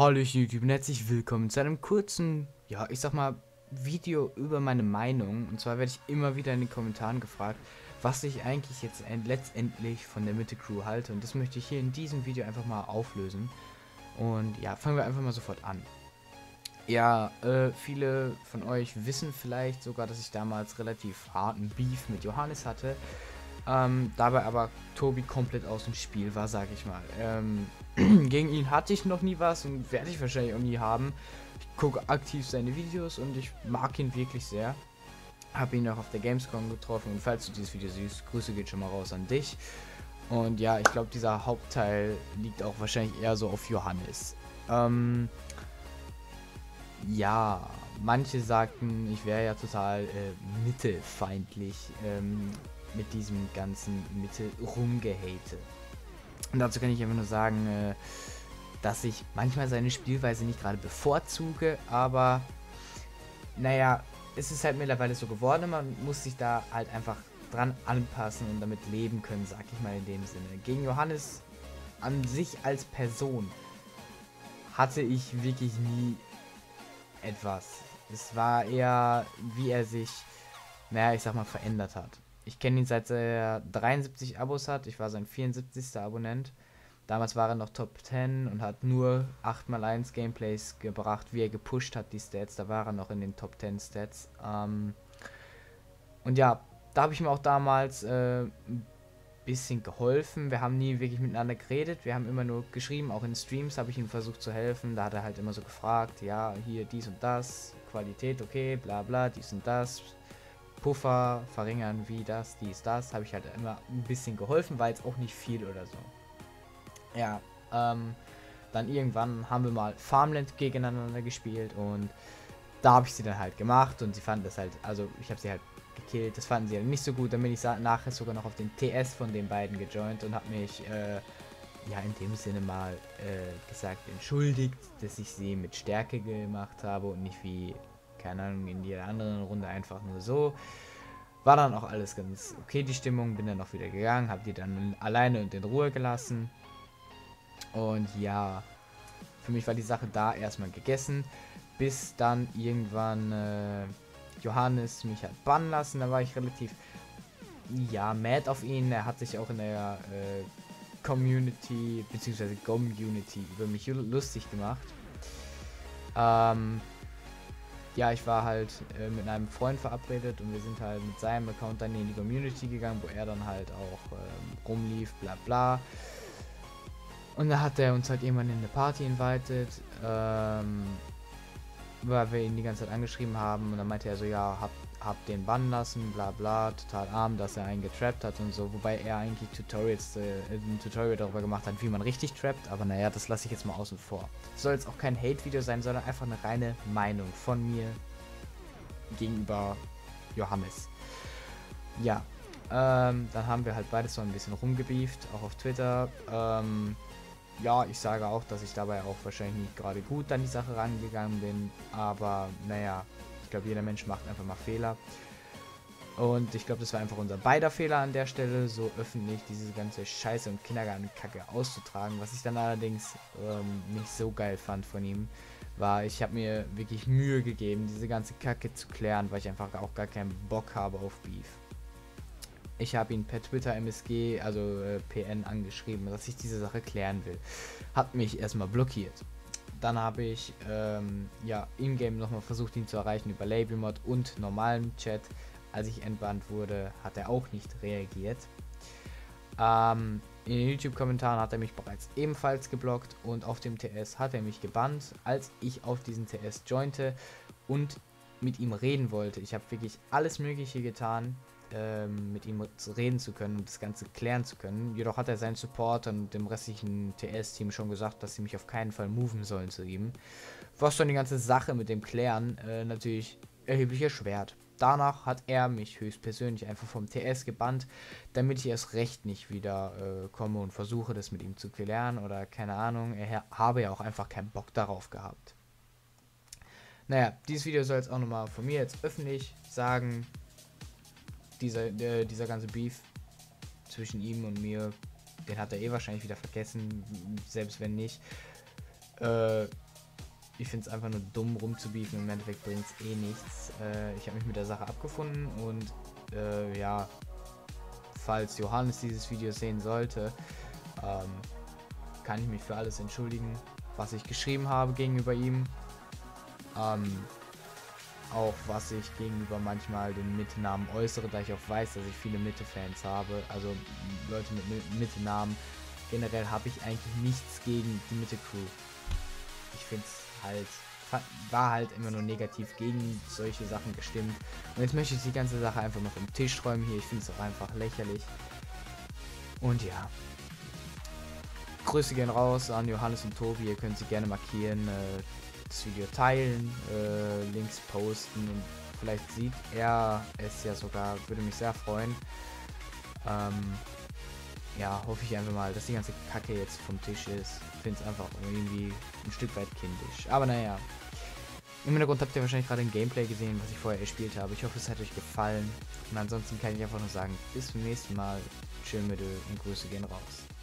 Hallöchen YouTube und herzlich willkommen zu einem kurzen, ja, ich sag mal, Video über meine Meinung. Und zwar werde ich immer wieder in den Kommentaren gefragt, was ich eigentlich jetzt letztendlich von der Mitte Crew halte. Und das möchte ich hier in diesem Video einfach mal auflösen. Und ja, fangen wir einfach mal sofort an. Ja, viele von euch wissen vielleicht sogar, dass ich damals relativ harten Beef mit Johannes hatte. Dabei aber Tobi komplett aus dem Spiel war, sag ich mal. Gegen ihn hatte ich noch nie was und werde ich wahrscheinlich auch nie haben. Ich gucke aktiv seine Videos und ich mag ihn wirklich sehr. Habe ihn auch auf der Gamescom getroffen und falls du dieses Video siehst, Grüße geht schon mal raus an dich. Und ja, ich glaube, dieser Hauptteil liegt auch wahrscheinlich eher so auf Johannes. Ja, manche sagten, ich wäre ja total mittelfeindlich mit diesem ganzen Mitte-Rumgehate. Und dazu kann ich einfach nur sagen, dass ich manchmal seine Spielweise nicht gerade bevorzuge, aber naja, es ist halt mittlerweile so geworden, man muss sich da halt einfach dran anpassen und damit leben können, sag ich mal in dem Sinne. Gegen Johannes an sich als Person hatte ich wirklich nie etwas. Es war eher, wie er sich, naja, ich sag mal, verändert hat. Ich kenne ihn seit er 73 Abos hat. Ich war sein 74. Abonnent. Damals war er noch Top 10 und hat nur 8x1 Gameplays gebracht, wie er gepusht hat, die Stats. Da war er noch in den Top 10 Stats. Und ja, da habe ich ihm auch damals ein bisschen geholfen. Wir haben nie wirklich miteinander geredet. Wir haben immer nur geschrieben. Auch in Streams habe ich ihm versucht zu helfen. Da hat er halt immer so gefragt, ja, hier dies und das, Qualität, okay, bla bla, dies und das. Puffer verringern, wie das, dies, das. Habe ich halt immer ein bisschen geholfen, war jetzt auch nicht viel oder so. Ja, dann irgendwann haben wir mal Farmland gegeneinander gespielt und da habe ich sie dann halt gemacht und sie fanden das halt, also ich habe sie halt gekillt, das fanden sie halt nicht so gut, dann bin ich nachher sogar noch auf den TS von den beiden gejoint und habe mich, ja, in dem Sinne mal gesagt, entschuldigt, dass ich sie mit Stärke gemacht habe und nicht wie, keine Ahnung, in jeder anderen Runde einfach nur so. War dann auch alles ganz okay, die Stimmung, bin dann auch wieder gegangen, habe die dann alleine und in Ruhe gelassen. Und ja, für mich war die Sache da erstmal gegessen, bis dann irgendwann Johannes mich hat bannen lassen. Da war ich relativ, ja, mad auf ihn. Er hat sich auch in der Community, beziehungsweise Community über mich lustig gemacht. Ja, ich war halt mit einem Freund verabredet und wir sind halt mit seinem Account dann in die Community gegangen, wo er dann halt auch rumlief, bla bla. Und da hat er uns halt irgendwann in eine Party invited, weil wir ihn die ganze Zeit angeschrieben haben und dann meinte er so, ja, hab den bannen lassen, bla bla, total arm, dass er einen getrappt hat und so, wobei er eigentlich ein Tutorial darüber gemacht hat, wie man richtig trappt, aber naja, das lasse ich jetzt mal außen vor. Es soll jetzt auch kein Hate-Video sein, sondern einfach eine reine Meinung von mir gegenüber Johannes. Ja, dann haben wir halt beides so ein bisschen rumgebieft, auch auf Twitter. Ja, ich sage auch, dass ich dabei auch wahrscheinlich nicht gerade gut an die Sache rangegangen bin, aber naja, ich glaube, jeder Mensch macht einfach mal Fehler. Und ich glaube, das war einfach unser beider Fehler an der Stelle, so öffentlich diese ganze Scheiße und Kindergartenkacke auszutragen. Was ich dann allerdings nicht so geil fand von ihm, war, ich habe mir wirklich Mühe gegeben, diese ganze Kacke zu klären, weil ich einfach auch gar keinen Bock habe auf Beef. Ich habe ihn per Twitter MSG, also PN, angeschrieben, dass ich diese Sache klären will. Hat mich erstmal blockiert. Dann habe ich ja, in-game nochmal versucht, ihn zu erreichen über Labelmod und normalen Chat. Als ich entbannt wurde, hat er auch nicht reagiert. In den YouTube-Kommentaren hat er mich bereits ebenfalls geblockt und auf dem TS hat er mich gebannt, als ich auf diesen TS jointe und mit ihm reden wollte. Ich habe wirklich alles Mögliche getan, mit ihm reden zu können und das Ganze klären zu können. Jedoch hat er seinen Support und dem restlichen TS-Team schon gesagt, dass sie mich auf keinen Fall moven sollen zu ihm. Was dann die ganze Sache mit dem Klären natürlich erheblich erschwert. Danach hat er mich höchstpersönlich einfach vom TS gebannt, damit ich erst recht nicht wieder komme und versuche, das mit ihm zu klären oder keine Ahnung. Er habe ja auch einfach keinen Bock darauf gehabt. Naja, dieses Video soll jetzt auch nochmal von mir jetzt öffentlich sagen, dieser ganze Beef zwischen ihm und mir, den hat er eh wahrscheinlich wieder vergessen, selbst wenn nicht. ich finde es einfach nur dumm rumzubieten, im Endeffekt bringt es eh nichts. Ich habe mich mit der Sache abgefunden und ja, falls Johannes dieses Video sehen sollte, kann ich mich für alles entschuldigen, was ich geschrieben habe gegenüber ihm. Auch was ich gegenüber manchmal den Mitte-Namen äußere, da ich auch weiß, dass ich viele Mitte-Fans habe, also Leute mit Mitte-Namen. Generell habe ich eigentlich nichts gegen die Mitte-Crew. Ich finde es halt, war halt immer nur negativ gegen solche Sachen gestimmt. Und jetzt möchte ich die ganze Sache einfach mal vom Tisch räumen hier. Ich finde es auch einfach lächerlich. Und ja. Grüße gehen raus an Johannes und Tobi. Ihr könnt sie gerne markieren, das Video teilen, Links posten. Und vielleicht sieht er es ja sogar. Würde mich sehr freuen. Ja, hoffe ich einfach mal, dass die ganze Kacke jetzt vom Tisch ist. Finde es einfach irgendwie ein Stück weit kindisch. Aber naja. Im Hintergrund habt ihr wahrscheinlich gerade ein Gameplay gesehen, was ich vorher gespielt habe. Ich hoffe, es hat euch gefallen. Und ansonsten kann ich einfach nur sagen, bis zum nächsten Mal. Chill mit und Grüße gehen raus.